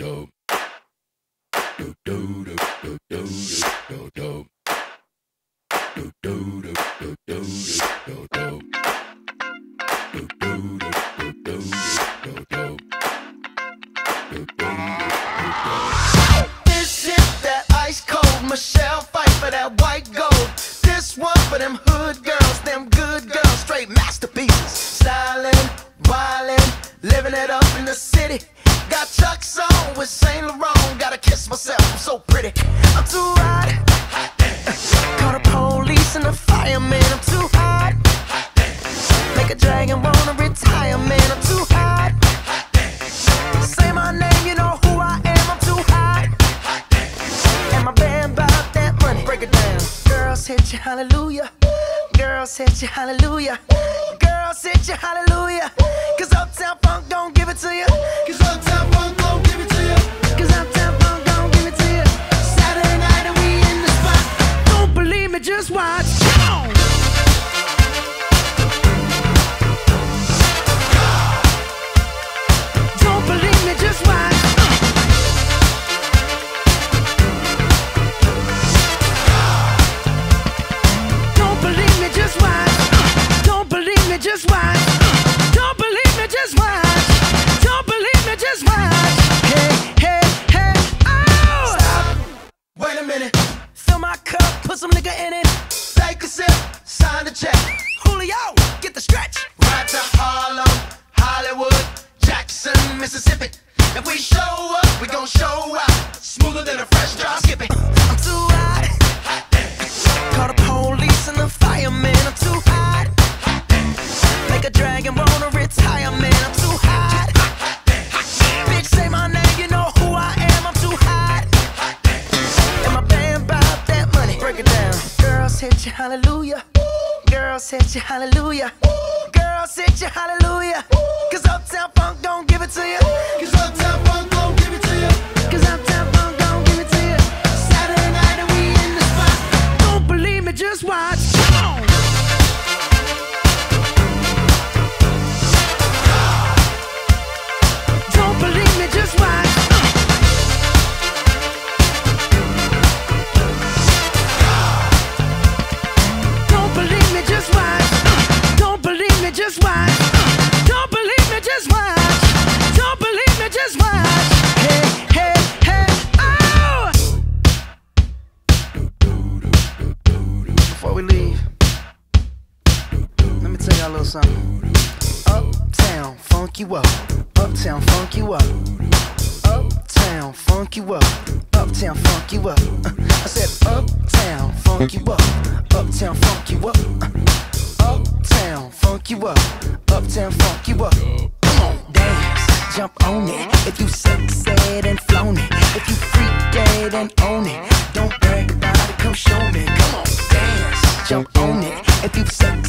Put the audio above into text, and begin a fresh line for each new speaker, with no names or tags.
This is that ice cold Michelle fight for that white gold. This one for them hood girls, them good girls, straight masterpieces. Stylin', wildin', living it up in the city. Got Chuck's on with Saint Laurent. Gotta kiss myself, I'm so pretty. I'm too hot. Call the police and the fireman. I'm too hot. Make a dragon wanna retire, man. I'm too hot. Say my name, you know who I am. I'm too hot. And my band bought that money. Break it down. Girls hit you, hallelujah. Girls hit you, hallelujah. Girls hit you, hallelujah. Cause Uptown Funk don't give it to you. Cause Uptown Funk don't give it to you. Cause Uptown Funk don't give it to you. Saturday night and we in the spot. Don't believe me, just watch. Come on. Don't believe me, just watch. Don't believe me, just watch. Don't believe me, just watch. Don't believe me, just watch. Don't believe me, just watch. Hey, hey, hey, oh! Stop. Wait a minute. Fill my cup, put some nigga in it. Take a sip, sign the check. Julio, get the stretch. Ride to Harlem, Hollywood, Jackson, Mississippi. If we show up, we gon' show out. Smoother than a fresh drop. Skip it. I'm too hot. Call the police and the fireman. I'm too hot. Make a dragon wanna retire, man. I'm too hot. Bitch, say my name, you know who I am. I'm too hot. And my band bought that money. Break it down. Girls hit you, hallelujah. Girls hit you, hallelujah. Girls hit you, hallelujah. Cause Uptown Funk don't give it to you. Cause Uptown Funk don't give it to you. Cause Uptown Funk don't give it to you. Saturday night and we in the spot. Don't believe me, just watch. Come on. Don't believe me, just watch. Don't believe me, just watch. Don't believe me, just watch. Don't believe me, just watch. Don't believe me, just watch. Hey, hey, hey, oh! Before we leave, let me tell y'all a little something. Uptown, funk you up. Uptown, funk you up. Uptown, funk you up. Uptown, funk you up. I said uptown, funk you up. Uptown, funk you up. Uptown, funk you up. Uptown, funk you up. Come on, dance, jump on it. If you sexed and flown it. If you freak dead and own it. Don't brag about it, come show me. Come on, dance, jump on it. If you sexed